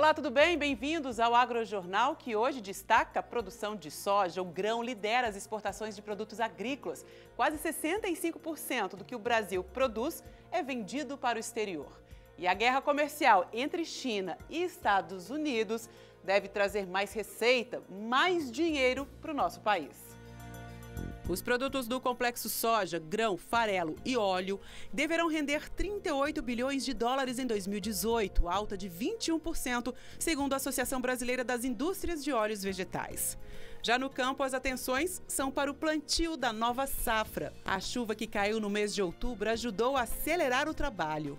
Olá, tudo bem? Bem-vindos ao AgroJornal, que hoje destaca a produção de soja. O grão lidera as exportações de produtos agrícolas. Quase 65% do que o Brasil produz é vendido para o exterior. E a guerra comercial entre China e Estados Unidos deve trazer mais receita, mais dinheiro para o nosso país. Os produtos do complexo soja, grão, farelo e óleo deverão render 38 bilhões de dólares em 2018, alta de 21%, segundo a Associação Brasileira das Indústrias de Óleos Vegetais. Já no campo, as atenções são para o plantio da nova safra. A chuva que caiu no mês de outubro ajudou a acelerar o trabalho.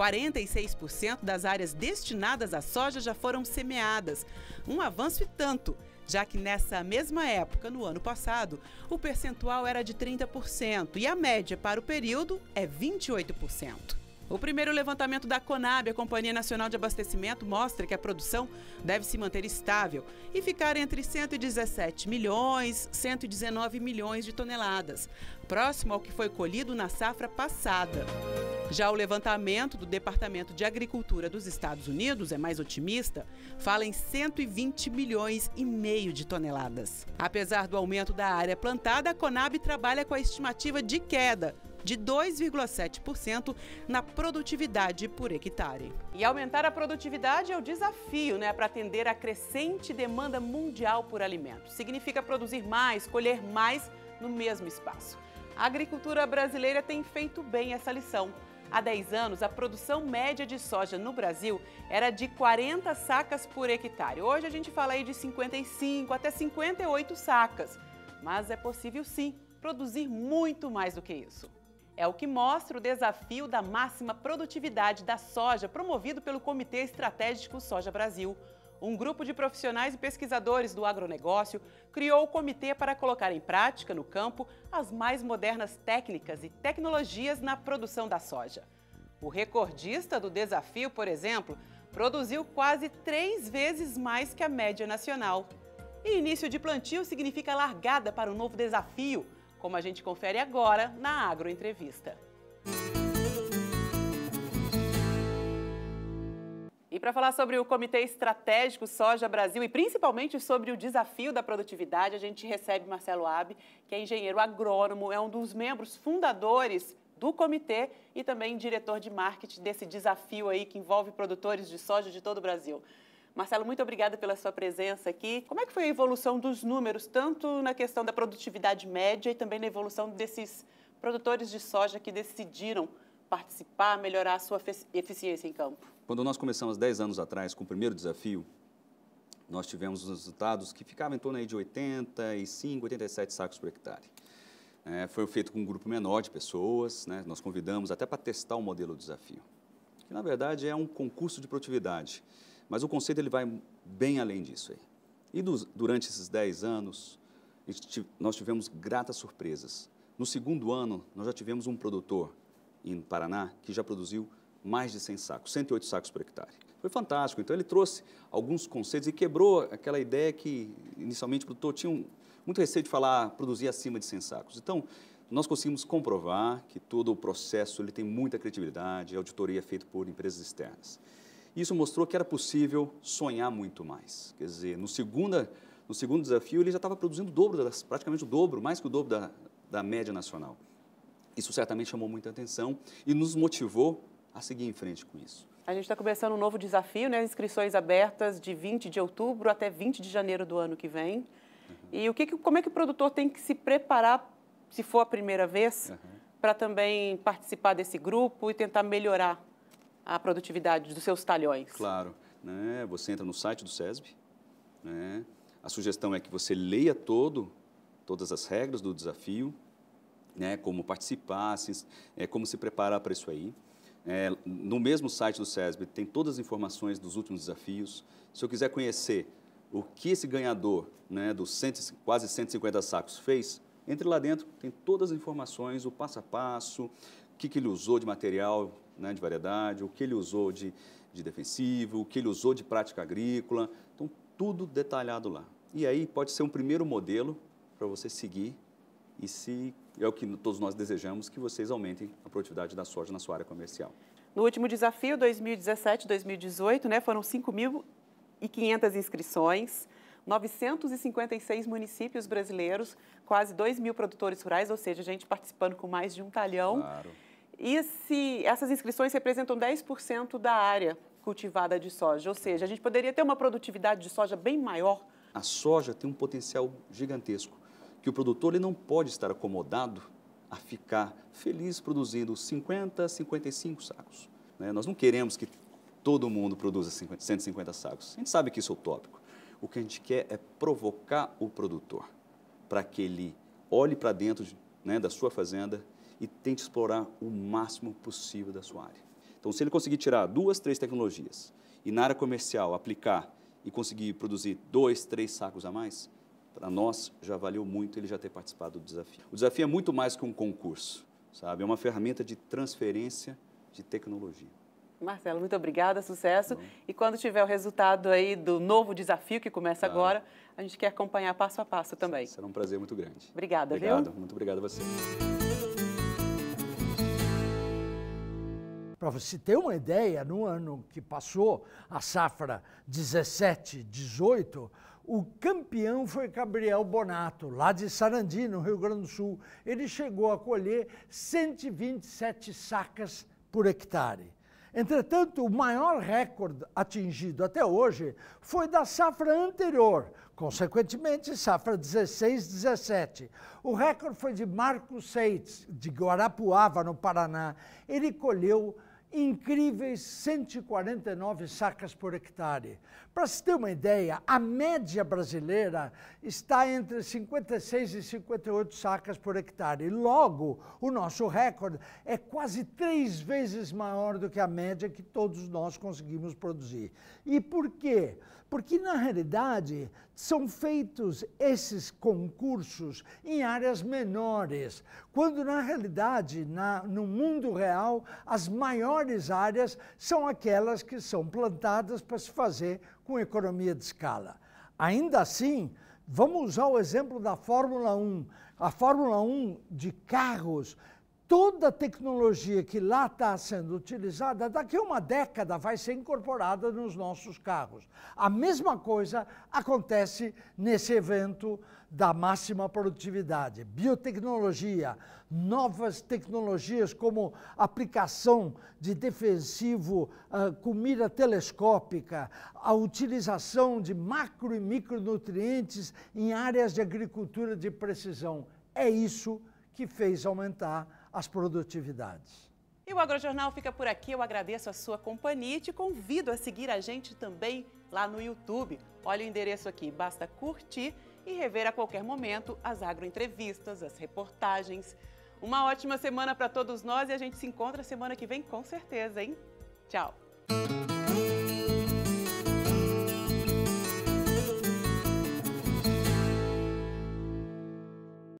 46% das áreas destinadas à soja já foram semeadas, um avanço e tanto, já que nessa mesma época, no ano passado, o percentual era de 30% e a média para o período é 28%. O primeiro levantamento da Conab, a Companhia Nacional de Abastecimento, mostra que a produção deve se manter estável e ficar entre 117 milhões e 119 milhões de toneladas, próximo ao que foi colhido na safra passada. Já o levantamento do Departamento de Agricultura dos Estados Unidos é mais otimista, fala em 120 milhões e meio de toneladas. Apesar do aumento da área plantada, a Conab trabalha com a estimativa de queda de 2,7% na produtividade por hectare. E aumentar a produtividade é o desafio, para atender a crescente demanda mundial por alimentos. Significa produzir mais, colher mais no mesmo espaço. A agricultura brasileira tem feito bem essa lição. Há 10 anos, a produção média de soja no Brasil era de 40 sacas por hectare. Hoje a gente fala aí de 55 até 58 sacas. Mas é possível sim produzir muito mais do que isso. É o que mostra o desafio da máxima produtividade da soja, promovido pelo Comitê Estratégico Soja Brasil. Um grupo de profissionais e pesquisadores do agronegócio criou o comitê para colocar em prática, no campo, as mais modernas técnicas e tecnologias na produção da soja. O recordista do desafio, por exemplo, produziu quase 3 vezes mais que a média nacional. E início de plantio significa largada para um novo desafio, como a gente confere agora na Agroentrevista. E para falar sobre o Comitê Estratégico Soja Brasil e principalmente sobre o desafio da produtividade, a gente recebe Marcelo Abbe, que é engenheiro agrônomo, é um dos membros fundadores do comitê e também diretor de marketing desse desafio aí que envolve produtores de soja de todo o Brasil. Marcelo, muito obrigada pela sua presença aqui. Como é que foi a evolução dos números, tanto na questão da produtividade média e também na evolução desses produtores de soja que decidiram participar, melhorar a sua eficiência em campo? Quando nós começamos 10 anos atrás com o primeiro desafio, nós tivemos resultados que ficavam em torno aí de 85, 87 sacos por hectare. Foi feito com um grupo menor de pessoas, nós convidamos até para testar o modelo do desafio, que na verdade é um concurso de produtividade. Mas o conceito ele vai bem além disso aí. E durante esses 10 anos, nós tivemos gratas surpresas. No segundo ano, nós já tivemos um produtor em Paraná que já produziu mais de 100 sacos, 108 sacos por hectare. Foi fantástico. Então, ele trouxe alguns conceitos e quebrou aquela ideia que, inicialmente, o produtor tinha muito receio de produzir acima de 100 sacos. Então, nós conseguimos comprovar que todo o processo ele tem muita credibilidade, a auditoria é feita por empresas externas. Isso mostrou que era possível sonhar muito mais. Quer dizer, no segundo desafio, ele já estava produzindo o dobro, praticamente o dobro, mais que o dobro da média nacional. Isso certamente chamou muita atenção e nos motivou a seguir em frente com isso. A gente está começando um novo desafio, inscrições abertas de 20 de outubro até 20 de janeiro do ano que vem. E como é que o produtor tem que se preparar, se for a primeira vez, para também participar desse grupo e tentar melhorar a produtividade dos seus talhões? Claro, você entra no site do SESB, a sugestão é que você leia todas as regras do desafio, como participar, como se preparar para isso aí. No mesmo site do SESB tem todas as informações dos últimos desafios. Se eu quiser conhecer o que esse ganhador dos quase 150 sacos fez, entre lá dentro, tem todas as informações, o passo a passo, o que ele usou de material, de variedade, o que ele usou de defensivo, o que ele usou de prática agrícola. Então, tudo detalhado lá. E aí pode ser um primeiro modelo para você seguir e é o que todos nós desejamos, que vocês aumentem a produtividade da soja na sua área comercial. No último desafio, 2017-2018, foram 5.000 2.500 inscrições, 956 municípios brasileiros, quase 2.000 produtores rurais, ou seja, gente participando com mais de 1 talhão. Claro. E essas inscrições representam 10% da área cultivada de soja, ou seja, a gente poderia ter uma produtividade de soja bem maior. A soja tem um potencial gigantesco, que o produtor ele não pode estar acomodado a ficar feliz produzindo 50, 55 sacos. Né? Nós não queremos que todo mundo produza 150 sacos. A gente sabe que isso é utópico. O que a gente quer é provocar o produtor para que ele olhe para dentro da sua fazenda e tente explorar o máximo possível da sua área. Então, se ele conseguir tirar 2, 3 tecnologias e na área comercial aplicar e conseguir produzir 2, 3 sacos a mais, para nós já valeu muito ele já ter participado do desafio. O desafio é muito mais que um concurso, sabe? É uma ferramenta de transferência de tecnologia. Marcelo, muito obrigada, sucesso. E quando tiver o resultado aí do novo desafio que começa agora, a gente quer acompanhar passo a passo também. Será um prazer muito grande. Obrigada, obrigado, viu? Muito obrigado a você. Para você ter uma ideia, no ano que passou, a safra 17-18, o campeão foi Gabriel Bonato, lá de Sarandi, no Rio Grande do Sul. Ele chegou a colher 127 sacas por hectare. Entretanto, o maior recorde atingido até hoje foi da safra anterior, consequentemente, safra 16-17. O recorde foi de Marcos Seitz, de Guarapuava, no Paraná. Ele colheu incríveis 149 sacas por hectare. Para se ter uma ideia, a média brasileira está entre 56 e 58 sacas por hectare. Logo, o nosso recorde é quase 3 vezes maior do que a média que todos nós conseguimos produzir. E por quê? Porque, na realidade, são feitos esses concursos em áreas menores, quando, na realidade, no mundo real, as maiores áreas são aquelas que são plantadas para se fazer com economia de escala. Ainda assim, vamos usar o exemplo da Fórmula 1. A Fórmula 1 de carros, toda a tecnologia que lá está sendo utilizada, daqui a uma década vai ser incorporada nos nossos carros. A mesma coisa acontece nesse evento da máxima produtividade. Biotecnologia, novas tecnologias como aplicação de defensivo com mira telescópica, a utilização de macro e micronutrientes em áreas de agricultura de precisão. É isso que fez aumentar as produtividades. E o AgroJornal fica por aqui. Eu agradeço a sua companhia e te convido a seguir a gente também lá no YouTube. Olha o endereço aqui, basta curtir e rever a qualquer momento as agroentrevistas, as reportagens. Uma ótima semana para todos nós e a gente se encontra semana que vem com certeza, hein? Tchau!